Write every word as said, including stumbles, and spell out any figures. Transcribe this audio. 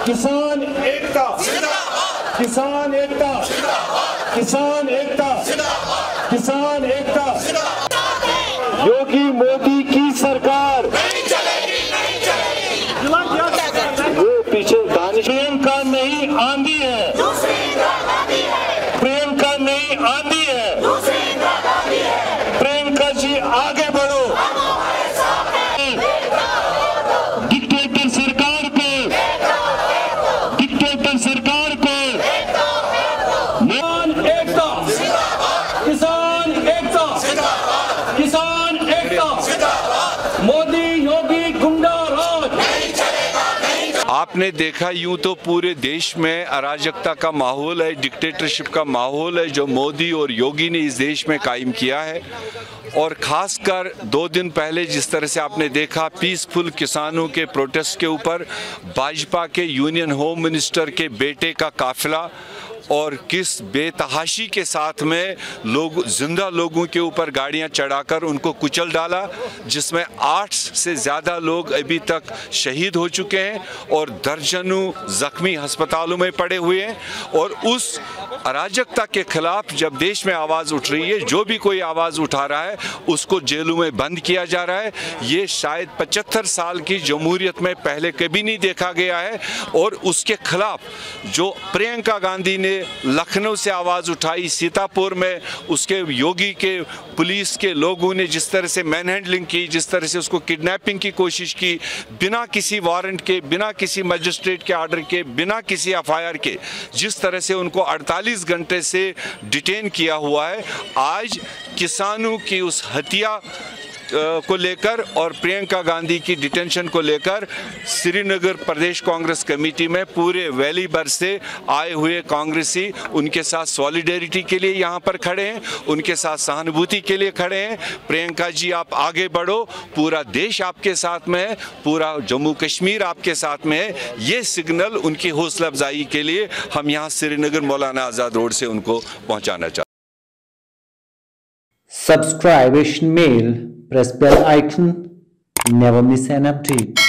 किसान एकता, किसान एकता, किसान एकता, किसान एकता। योगी मोदी की सरकार नहीं चलेगी, नहीं चलेगी। वो पीछे दानिश प्रियंका नहीं आंधी है, प्रियंका नहीं आंधी है, प्रियंका जी आगे बढ़ो। डिक्टेटर सरकार को, डिक्टेटर सरकार को किसान एकता, किसान एकता, किसान एकता। मोदी योगी गुंडा राज नहीं चलेगा, नहीं चलेगा। आपने देखा यूं तो पूरे देश में अराजकता का माहौल है, डिक्टेटरशिप का माहौल है जो मोदी और योगी ने इस देश में कायम किया है। और ख़ासकर दो दिन पहले जिस तरह से आपने देखा पीसफुल किसानों के प्रोटेस्ट के ऊपर भाजपा के यूनियन होम मिनिस्टर के बेटे का काफिला और किस बेतहाशी के साथ में लोग जिंदा लोगों के ऊपर गाड़ियां चढ़ाकर उनको कुचल डाला, जिसमें आठ से ज़्यादा लोग अभी तक शहीद हो चुके हैं और दर्जनों जख्मी अस्पतालों में पड़े हुए हैं। और उस अराजकता के खिलाफ जब देश में आवाज़ उठ रही है, जो भी कोई आवाज़ उठा रहा है उसको जेलों में बंद किया जा रहा है। ये शायद पचहत्तर साल की जमहूरियत में पहले कभी नहीं देखा गया है। और उसके खिलाफ जो प्रियंका गांधी ने लखनऊ से आवाज़ उठाई, सीतापुर में उसके योगी के पुलिस के लोगों ने जिस तरह से मैनहैंडलिंग की, जिस तरह से उसको किडनैपिंग की कोशिश की, बिना किसी वारंट के, बिना किसी मजिस्ट्रेट के आर्डर के, बिना किसी एफ आई आर के, जिस तरह से उनको अड़तालीस घंटे से डिटेन किया हुआ है। आज किसानों की उस हत्या को लेकर और प्रियंका गांधी की डिटेंशन को लेकर श्रीनगर प्रदेश कांग्रेस कमेटी में पूरे वैली भर से आए हुए कांग्रेसी उनके साथ सॉलिडेरिटी के लिए यहाँ पर खड़े हैं, उनके साथ सहानुभूति के लिए खड़े हैं। प्रियंका जी आप आगे बढ़ो, पूरा देश आपके साथ में है, पूरा जम्मू कश्मीर आपके साथ में है। ये सिग्नल उनकी हौसला अफजाई के लिए हम यहाँ श्रीनगर मौलाना आज़ाद रोड से उनको पहुँचाना चाहते हैं। Subscribe Asian Mail, press bell icon, never miss an update.